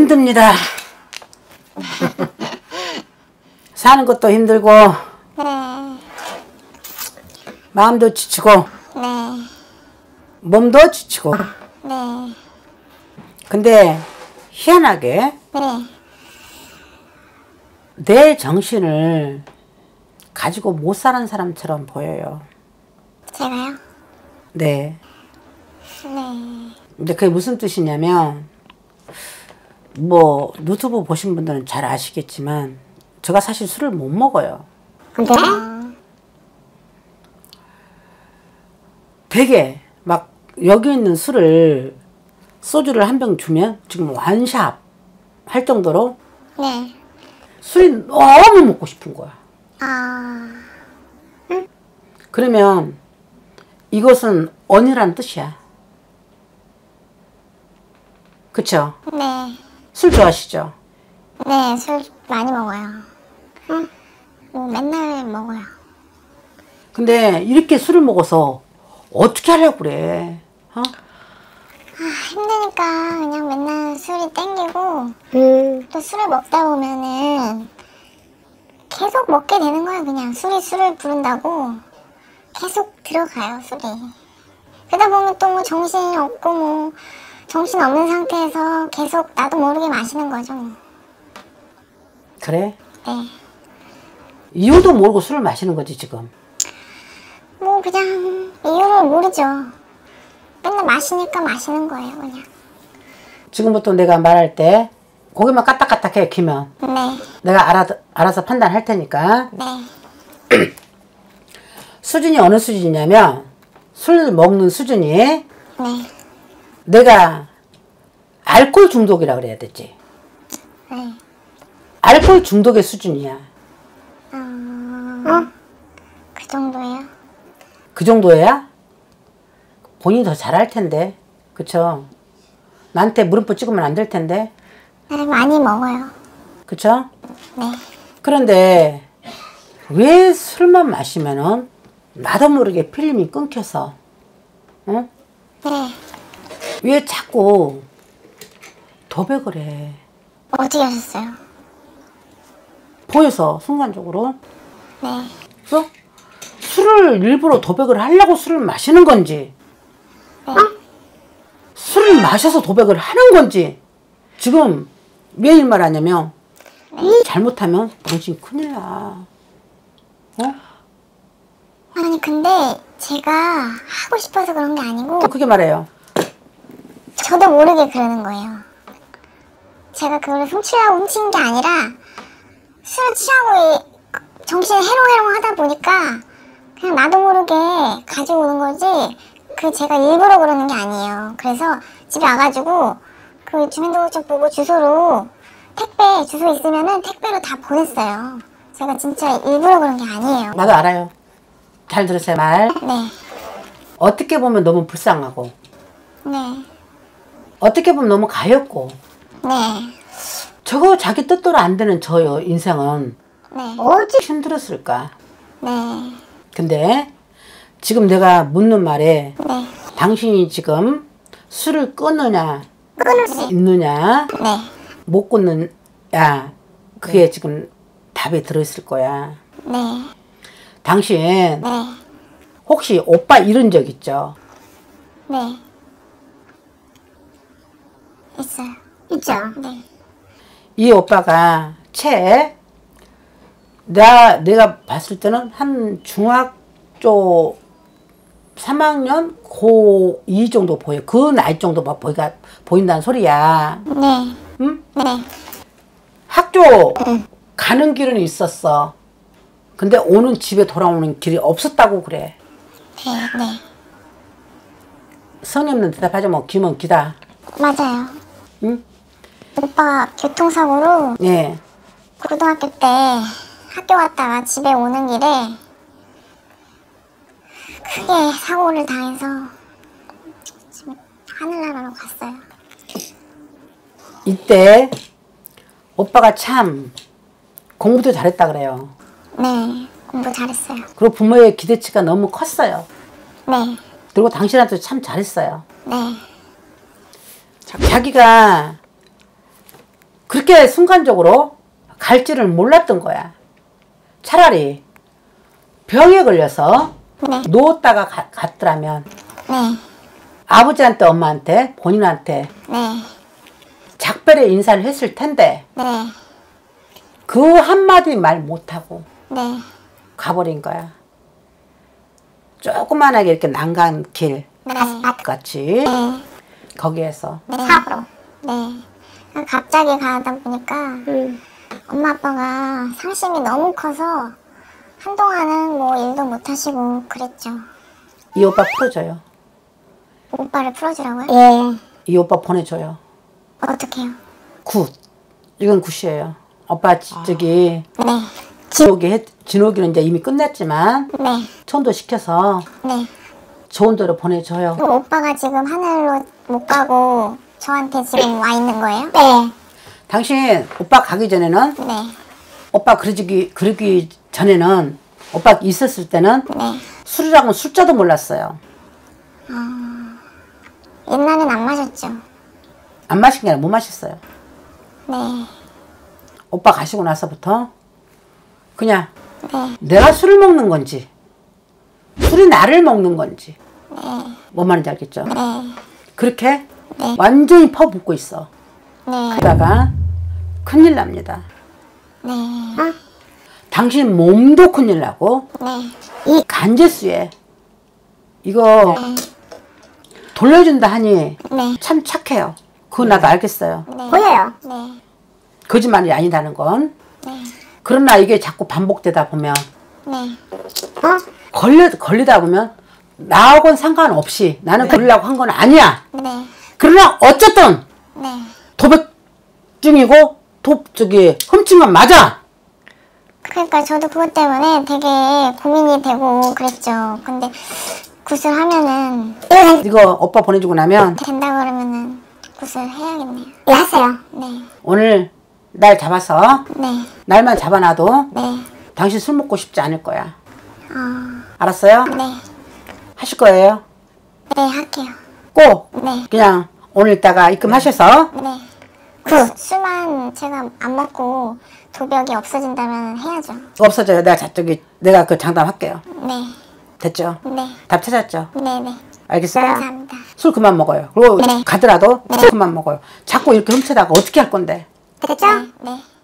힘듭니다. 사는 것도 힘들고 네. 마음도 지치고 네. 몸도 지치고. 네. 근데 희한하게 네. 내 정신을 가지고 못 사는 사람처럼 보여요. 제가요? 네. 네. 근데 그게 무슨 뜻이냐면, 뭐 유튜브 보신 분들은 잘 아시겠지만 제가 사실 술을 못 먹어요. 근데? 되게 막 여기 있는 술을, 소주를 한 병 주면 지금 완샷 할 정도로 네. 술이 너무 먹고 싶은 거야. 그러면 이것은 언이란 뜻이야. 그쵸? 네. 술 좋아하시죠? 네, 술 많이 먹어요. 맨날 먹어요. 근데 이렇게 술을 먹어서 어떻게 하려고 그래? 어? 힘드니까 그냥 맨날 술이 땡기고 또 술을 먹다 보면은 계속 먹게 되는 거예요. 그냥 술이 술을 부른다고 계속 들어가요, 술이. 그러다 보면 또 뭐 정신이 없고 뭐 정신 없는 상태에서 계속 나도 모르게 마시는 거죠. 그래? 네. 이유도 모르고 술을 마시는 거지 지금. 뭐 그냥 이유를 모르죠. 맨날 마시니까 마시는 거예요, 그냥. 지금부터 내가 말할 때 고개만 까딱까딱해 키면 네. 내가 알아서 판단할 테니까. 네. 수준이 어느 수준이냐면, 술 먹는 수준이 네. 내가 알코올 중독이라 그래야 되지. 네. 알코올 중독의 수준이야. 그 정도예요? 그 정도야? 본인이 더 잘할 텐데. 그쵸? 나한테 물음표 찍으면 안 될 텐데. 네, 많이 먹어요. 그쵸? 네. 그런데 왜 술만 마시면은 나도 모르게 필름이 끊겨서, 응? 네. 왜 자꾸 도백을 해? 어떻게 하셨어요? 보여서 순간적으로. 네. 그래서 술을 일부러 도백을 하려고 술을 마시는 건지, 네. 술을 마셔서 도백을 하는 건지. 지금 왜 이 말 하냐면, 잘못하면 당신 큰일 나. 어? 아니 근데 제가 하고 싶어서 그런 게 아니고 또 그게 말해요. 저도 모르게 그러는 거예요. 제가 그걸 훔치려고 훔친 게 아니라 술을 취하고 정신을 해롱해롱 하다 보니까 그냥 나도 모르게 가지고 오는 거지 그 제가 일부러 그러는 게 아니에요. 그래서 집에 와가지고 그 주민등록증 보고 주소로 택배 주소 있으면은 택배로 다 보냈어요. 제가 진짜 일부러 그런 게 아니에요. 나도 알아요. 잘 들으세요, 말. 네. 어떻게 보면 너무 불쌍하고, 네. 어떻게 보면 너무 가엾고, 네. 저거 자기 뜻대로 안 되는 저 인생은 네. 어찌 힘들었을까. 네. 근데 지금 내가 묻는 말에, 네. 당신이 지금 술을 끊느냐 끊을 수 있느냐 네. 못 끊느냐, 그게 지금 답이 들어있을 거야. 네. 당신 네. 혹시 오빠 잃은 적 있죠? 네. 있어요. 있죠. 네. 이 오빠가 내가 봤을 때는 한 중학교 3학년 고2 정도 보여. 그 나이 정도 보인다는 소리야. 네. 응? 네. 학교 가는 길은 있었어. 근데 오는 집에 돌아오는 길이 없었다고 그래. 네. 네. 성의 없는 대답하지 뭐, 기면 기다. 맞아요. 응? 오빠가 교통사고로 예. 고등학교 때 학교 갔다가 집에 오는 길에 크게 사고를 당해서 지금 하늘나라로 갔어요. 이때 오빠가 참 공부도 잘했다 그래요. 네. 공부 잘했어요. 그리고 부모의 기대치가 너무 컸어요. 네. 그리고 당신한테 참 잘했어요. 네. 자기가 그렇게 순간적으로 갈지를 몰랐던 거야. 차라리 병에 걸려서 네. 누웠다가 갔더라면 네. 아버지한테 엄마한테 본인한테 네. 작별의 인사를 했을 텐데 네. 그 한마디 말 못하고 네. 가버린 거야. 조그만하게 이렇게 난간길 네. 같이 네. 거기에서 네. 사고로. 네. 갑자기 가다 보니까 엄마 아빠가 상심이 너무 커서 한동안은 뭐 일도 못 하시고 그랬죠. 이 오빠 풀어줘요. 오빠를 풀어주라고요? 예. 이 오빠 보내줘요. 어떡해요? 굿. 이건 굿이에요. 오빠 저기 네. 진호기는 이제 이미 끝냈지만 네. 천도 시켜서 네. 좋은 데로 보내줘요. 그럼 오빠가 지금 하늘로 못 가고 저한테 지금 와 있는 거예요? 네. 당신 오빠 가기 전에는 네. 오빠 그러기 전에는 오빠 있었을 때는 네. 술이라고는 숫자도 몰랐어요. 옛날엔 안 마셨죠? 안 마신 게 아니라 못 마셨어요. 네. 오빠 가시고 나서부터 그냥 네. 내가 술을 먹는 건지 술이 나를 먹는 건지 뭔 말인지 알겠죠? 네. 그렇게 네. 완전히 퍼붓고 있어. 네. 그러다가 큰일 납니다. 네. 당신 몸도 큰일 나고 네. 이 간제수에 이거 돌려준다 하니 네. 참 착해요. 그거 나도 알겠어요. 네. 보여요. 네. 거짓말이 아니다는 건. 네. 그러나 이게 자꾸 반복되다 보면 네. 걸리다 보면 나하고는 상관없이 나는 그러려고 한 건 아니야. 네. 그러나 어쨌든 네. 도백증이고 훔친 건 맞아. 그러니까 저도 그것 때문에 되게 고민이 되고 그랬죠. 근데 굿을 하면은 이거 오빠 보내주고 나면 된다 그러면은 굿을 해야겠네요. 네, 하세요. 네. 오늘 날 잡아서 네. 날만 잡아놔도 네. 당신 술 먹고 싶지 않을 거야. 알았어요? 네. 하실 거예요? 네, 할게요. 꼭 네. 그냥 오늘따가 입금하셔서 네. 술만 제가 안 먹고 도벽이 없어진다면 해야죠. 없어져요. 내가 그 장담할게요. 네. 됐죠? 네. 답 찾았죠? 네네. 알겠어요? 감사합니다. 술 그만 먹어요. 그리고 네. 가더라도 술 그만 먹어요. 자꾸 이렇게 훔치다가 어떻게 할 건데? 됐죠? 네.